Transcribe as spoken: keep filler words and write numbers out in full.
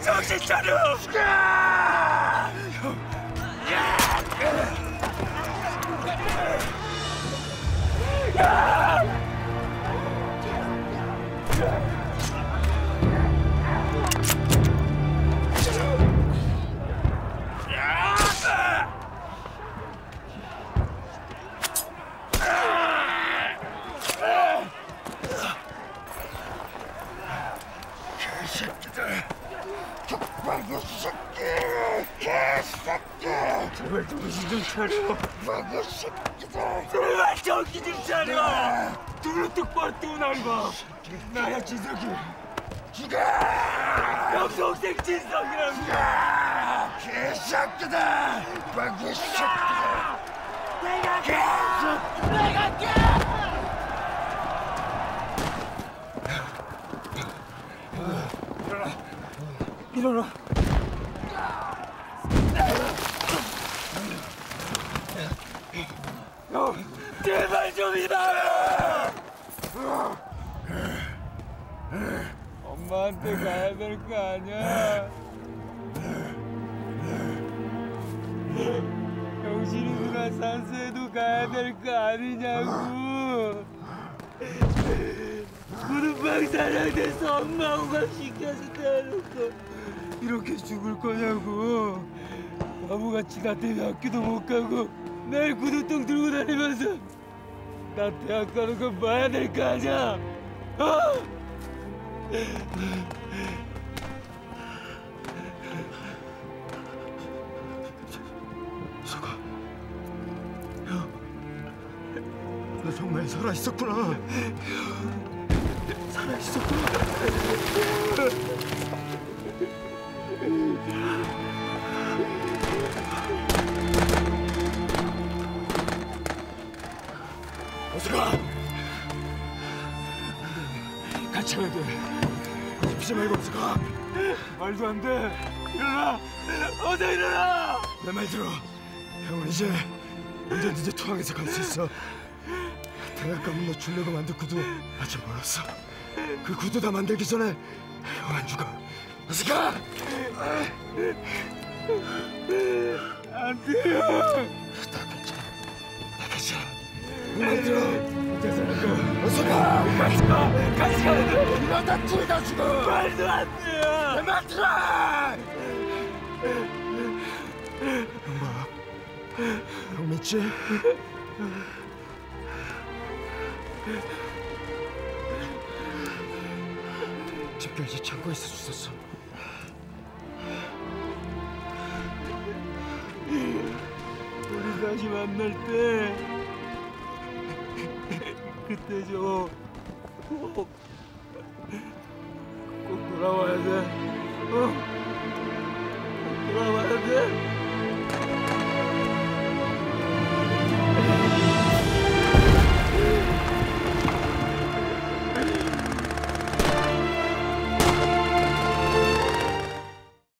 정신 차려! 방구 새끼! 개새끼! 제발 정신 좀 차려. 방구 새끼들! 제발 정신 좀 차려. 눈을 똑바로 뜨고 날 봐. 나야 진석이. 죽어! 형 동생 진석이라고. 개새끼들! 방구 새끼들! 내가 개! 내가 개! 일어나. 형, 제발 좀 일어나. 엄마한테 가야 될 거 아니야. 병신이 누나 산소에도 가야 될 거 아니냐고. 무릎방 사랑돼서 엄마 오감 시켜서 태워놓고 이렇게 죽을 거냐고. 바보같이 나 때문에 학교도 못 가고 매일 구두통 들고 다니면서 나 대학 가는 거 봐야 될 거 아니야. 어? 석아, 형, 너 정말 살아있었구나. 살아있었구나. 어서 가! 같이 가야 돼. 피지 말고 어서 가. 말도 안 돼. 일어나! 어서 일어나! 내 말 들어. 형은 이제 언제든지 투항해서 갈 수 있어. 대학 가면 너 주려고 만든 구두 아직 멀었어. 그 구두 다 만들기 전에 형 안 죽어. 어서 가! 안 돼요! 나 괜찮아. 나 괜찮아. 말 들어. 혼자서 안 가. 어서 가! 같이 가! 같이 가야 돼! 이러다 둘 다 죽어! 말도 안 돼요! 내 말 들어! 형 봐. 형 믿지? 집까지 창고에서 주웠어. 우리 다시 만날 때 그때 저 꼭, 꼭 돌아와야 돼. 어? 꼭 돌아와야 돼.